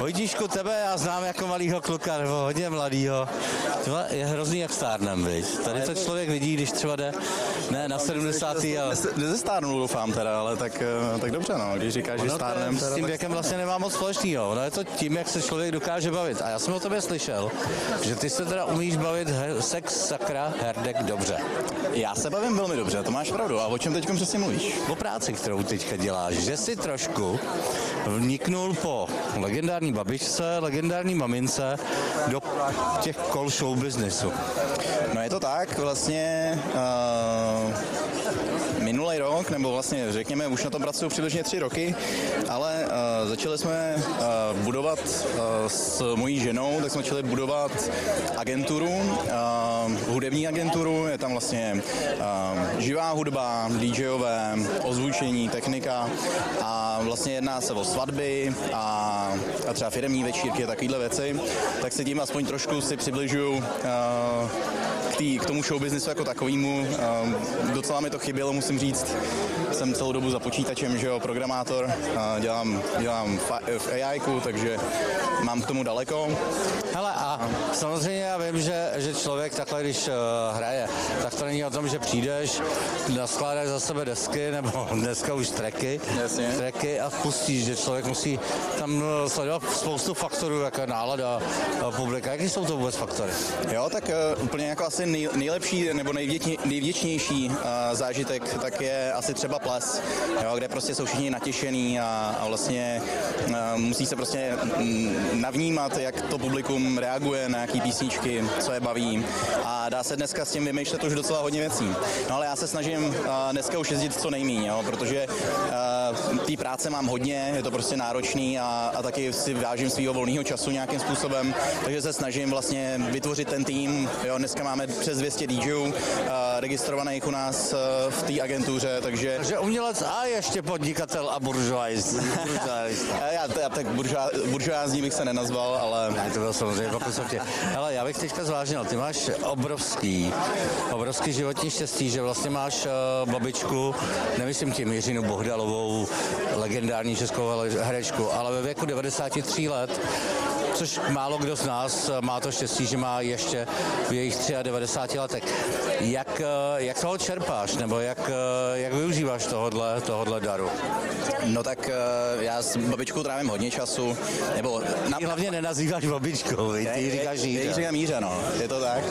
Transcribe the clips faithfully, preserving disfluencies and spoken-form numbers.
Vojtíšku, tebe já znám jako malýho kluka, nebo hodně mladýho. Třeba je hrozný, jak stárnem, viď? Tady to člověk vidí, když třeba jde ne, na sedmdesátý ale... Nezestárnul, doufám teda, ale tak, tak dobře, no, když říkáš, že stárnem... S tím věkem vlastně nemá moc společného, no je to tím, jak se člověk dokáže bavit. A já jsem o tobě slyšel, že ty se teda umíš bavit he, sex, sakra, herdek dobře. Já se bavím velmi dobře, to máš pravdu. A o čem teď přesně mluvíš? O práci, kterou teďka děláš, že si trošku vniknul po legendární babičce, legendární mamince do těch kol show businessu. No je to tak, vlastně uh, minulý rok, nebo vlastně řekněme, už na tom pracuju přibližně tři roky, ale uh, začali jsme uh, budovat uh, s mojí ženou, tak jsme začali budovat agenturu, uh, hudební agenturu, je tam vlastně uh, živá hudba, DJové, ozvučení, technika a vlastně jedná se o svatby a, a třeba firemní večírky a takovýhle věci, tak se tím aspoň trošku si přibližuju uh, k, tý, k tomu showbiznisu jako takovýmu. Uh, docela mi to chybělo, musím říct. Jsem celou dobu za počítačem, že jo, programátor, uh, dělám, dělám v A I ku, takže mám k tomu daleko. Hele, a samozřejmě já vím, že, že člověk takhle, když uh, hraje, tak to není o tom, že přijdeš, naskládáš za sebe desky, nebo dneska už tracky, tracky a pustíš, že člověk musí tam sledovat spoustu faktorů, jako je nálada publika. Jaké jsou to vůbec faktory? Jo, tak uh, úplně jako asi nej, nejlepší nebo nejvděčně, nejvděčnější uh, zážitek, tak je asi třeba ples, jo, kde prostě jsou všichni natěšený a, a vlastně uh, musí se prostě navnímat, jak to publikum reaguje na jaký písničky, co je baví a dá se dneska s tím vymýšlet už docela hodně věcí. No ale já se snažím uh, dneska už jezdit co nejméně, jo, protože uh, té práce mám hodně, je to prostě náročný a, a taky si vážím svého volného času nějakým způsobem, takže se snažím vlastně vytvořit ten tým. Jo, dneska máme přes dvě stě DJů uh, registrovaných u nás uh, v té agentuře, takže... Takže umělec a ještě podnikatel a buržoáist. já, já tak buržoá, buržoázní bych se nenazval, ale... Ne, to bylo samozřejmě pokus tě. Hele, já bych teďka zvážnil, ty máš obrovský, obrovský životní štěstí, že vlastně máš uh, babičku, nemyslím tím Jiřinu Bohdalovou, legendární českou herečku, ale ve věku devadesát tři let, což málo kdo z nás má to štěstí, že má ještě v jejich devadesát třech letech. Jak, jak toho čerpáš, nebo jak, jak využíváš tohodle, tohodle daru? No tak já s babičkou trávím hodně času, nebo... Na... Ty hlavně nenazýváš babičkou, ty ji říkáš Jíře. Já ji říkám Jíře, no, je to tak.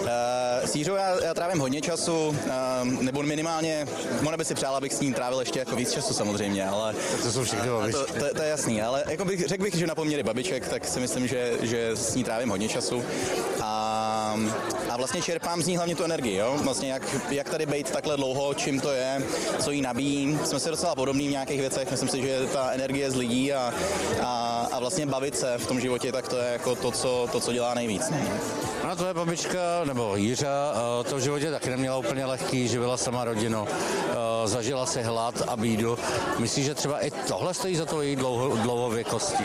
S Jířou já, já trávím hodně času, nebo minimálně, ona by si přála, abych s ním trávil ještě jako víc času samozřejmě, ale... Tak to jsou všechny babičky. To, to, to je jasný, ale jako bych, řekl bych, že na poměry babiček, tak si myslím, že, že s ní trávím hodně času a, a vlastně čerpám z ní hlavně tu energii, jo? Vlastně jak, jak tady bejt takhle dlouho, čím to je, co jí nabíjí. Jsme si docela podobní v nějakých věcech, myslím si, že ta energie z lidí a, a, a vlastně bavit se v tom životě, tak to je jako to, co, to, co dělá nejvíc. Ne? No tvoje babička, nebo Jiřa, to v životě taky neměla úplně lehký, živila sama rodinu, zažila si hlad a bídu. Myslíš, že třeba i tohle stojí za to její dlouho, dlouhověkostí?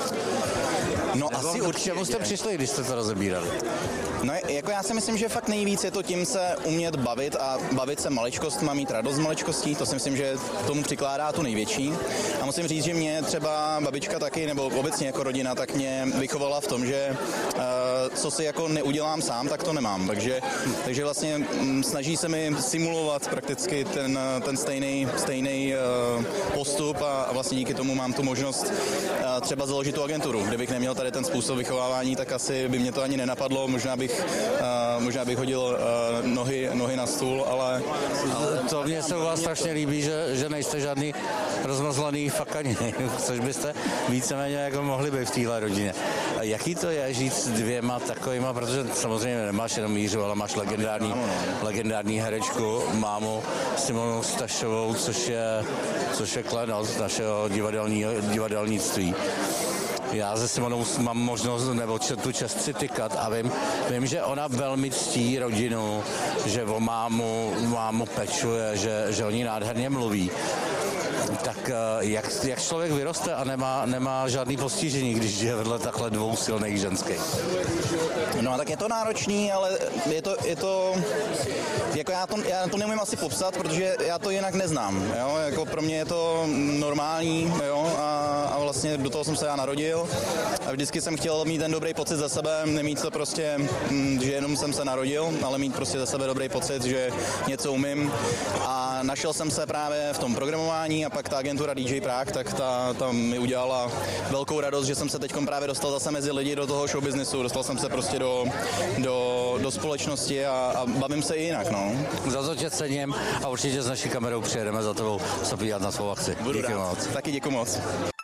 No nebo asi určitě. Čemu jste přišli, když jste to rozebírali? No jako já si myslím, že fakt nejvíc je to tím se umět bavit a bavit se maličkostma, mít radost z maličkostí, to si myslím, že tomu přikládá tu největší. A musím říct, že mě třeba babička taky, nebo obecně jako rodina, tak mě vychovala v tom, že uh, co si jako neudělám sám, tak to nemám. Takže, takže vlastně m, snaží se mi simulovat prakticky ten, ten stejný, stejný uh, postup a, a vlastně díky tomu mám tu možnost uh, třeba založit tu agenturu. Kdybych neměl tady ten způsob vychovávání, tak asi by mě to ani nenapadlo, možná bych Uh, možná bych hodil uh, nohy, nohy na stůl, ale... ale to mně se u vás strašně líbí, že, že nejste žádný rozmazlaný fakani, což byste víceméně jako mohli být v téhle rodině. A jaký to je žít s dvěma takovýma, protože samozřejmě nemáš jenom Mířu, ale máš legendární, legendární herečku, mámu Simonu Stašovou, což je, což je klenot našeho divadelního, divadelnictví. Já se Simonou mám možnost, nebo tu čest si tykat a vím, vím, že ona velmi ctí rodinu, že o mámu, mámu pečuje, že, že o ní nádherně mluví. Tak eh, jak, jak člověk vyroste a nemá, nemá žádný postižení, když je vedle takhle dvou silných ženských? No a tak je to náročný, ale je to, je to jako já to, já to neumím asi popsat, protože já to jinak neznám, jo, jako pro mě je to normální, jo, a, a vlastně do toho jsem se já narodil a vždycky jsem chtěl mít ten dobrý pocit za sebe, nemít to prostě, hm, že jenom jsem se narodil, ale mít prostě za sebe dobrý pocit, že něco umím a našel jsem se právě v tom programování a pak ta agentura D J Prague, tak ta, ta mi udělala velkou radost, že jsem se teď právě dostal zase mezi lidi do toho showbiznesu, dostal jsem se prostě do, do, do společnosti a, a bavím se i jinak, no. Za to tě cením a určitě s naší kamerou přijedeme za tebou se podívat na svou akci. Budu Díky rád. moc. Taky děkuji moc.